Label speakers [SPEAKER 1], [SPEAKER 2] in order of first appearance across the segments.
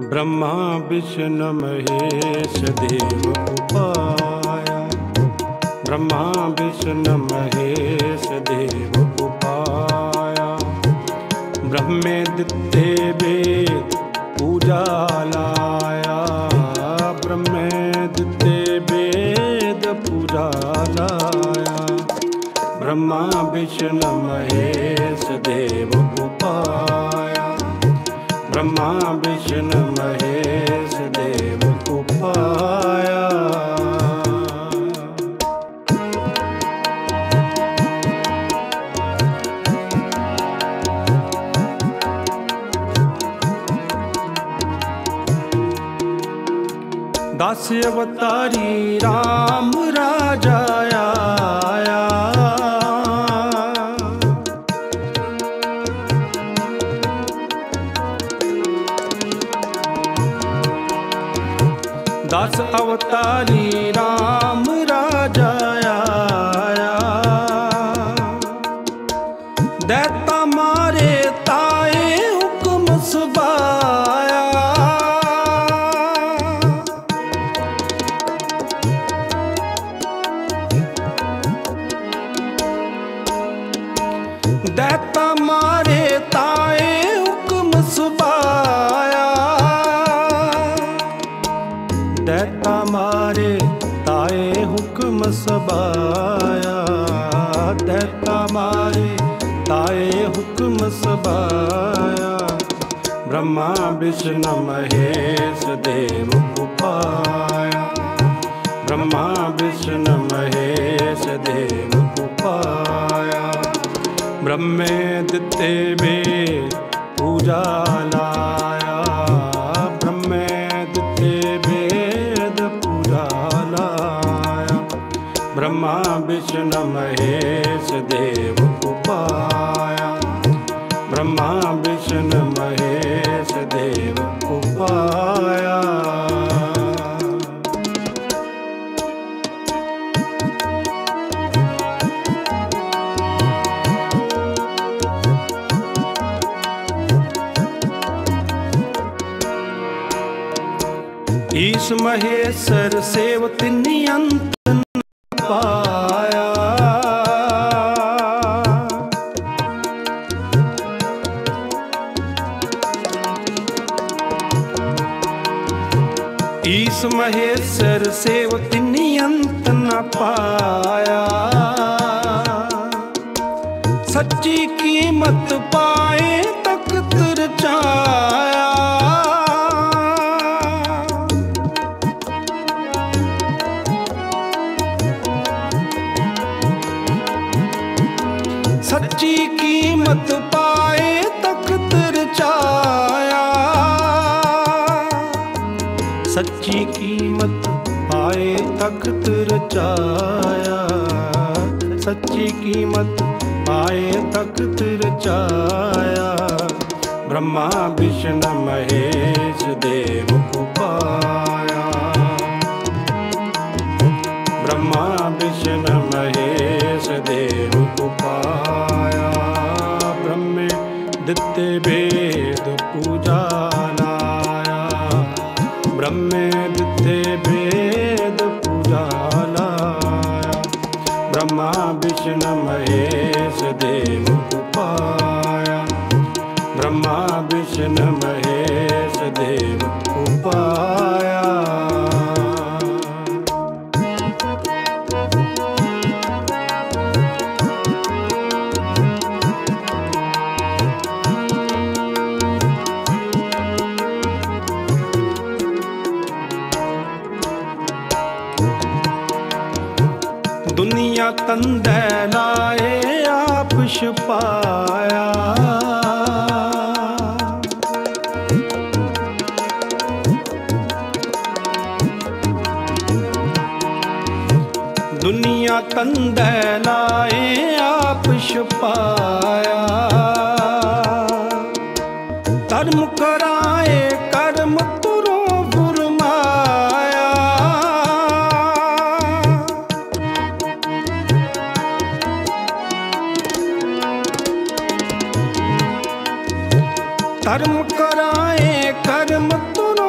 [SPEAKER 1] ब्रह्मा विष्णु महेश देव उपाया। ब्रह्मा विष्णु महेश देव उपाया। ब्रह्मेदित्य वेद पूजा लाया। ब्रह्मेदित्य वेद पूजा लाया। ब्रह्मा विष्णु महेश देव उपाया। ब्रह्मा विष्णु महेश देव उपाया। दस अवतारी राम राजा आया। दस अवतारी राम राजा आया। दैता मारे ताए हुक्म सुबाया। दैता मारे ताए हुक्म सुबाया। दैता मारे ताए हुक्म सबाया। दैता मारे ताए हुक्म सबाया। ब्रह्मा विष्णु महेश देव उपाया। ब्रह्मा विष्णु महेश देव उपाया। ब्रह्मेदित्य वेद पूजा लाया। ब्रह्मेदित्य वेद पूजा लाया। ब्रह्मा विष्णु महेश देव उपाया। ब्रह्मा विष्णु महेश देव उपाया। ईश महेश्वर सेवत नियंत न पाया। ईश महेश्वर सेवत नियंत न पाया। सच्ची कीमत पाए तख्त रचाया। सच्ची कीमत पाए तख्त रचाया। सच्ची कीमत पाए तख्त रचाया। सच्ची कीमत पाए तख्त रचाया। ब्रह्मा विष्णु महेश देव उपाया। ब्रह्मा विष्णु महेश देव उपाया। ब्रह्मेदित्य वेद पूजा लाया। ब्रह्मेदित्य वेद पूजा लाया। ब्रह्मा विष्णु महेश देव उपाया। ब्रह्मा विष्णु महेश देव उपाया। दुनिया तंदे लाए आप छुपाया। दुनिया तंदे लाए आप छुपाया। धर्म कराए कर्म तुरो फुरमाया। धर्म कराए कर्म तुरो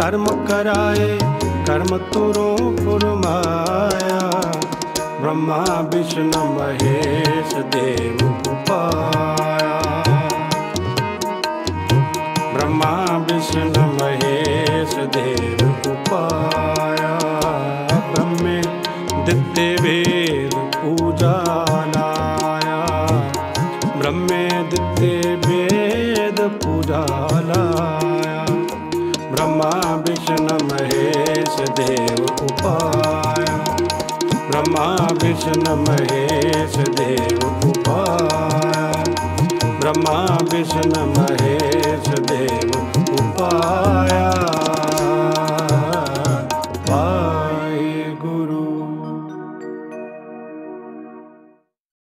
[SPEAKER 1] कर्म कराए कर्म तुरो फुरमाया। ब्रह्मा विष्णु महेश देव उपाया। ब्रह्मा विष्णु महेश देव उपाया। ब्रह्मे दित्य वेद पूजा लाया। ब्रह्मे दित्य वेद पूजा लाया। ब्रह्मा विष्णु महेश देव उपाया। ब्रह्मा विष्णु महेश देव उपाया। ब्रह्मा विष्णु महेश देव उपाया।